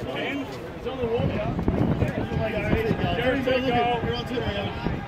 It's on the wall now. Gary, go. You're on 2 now.